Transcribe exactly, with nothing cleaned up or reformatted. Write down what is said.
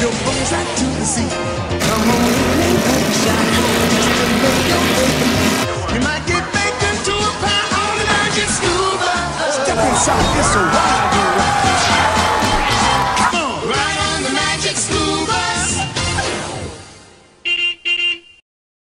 your bones right to the sea. Come on in and take a shot. Just make your baby. You might get baked into a pie on an urgent scuba. Step inside, it's a wild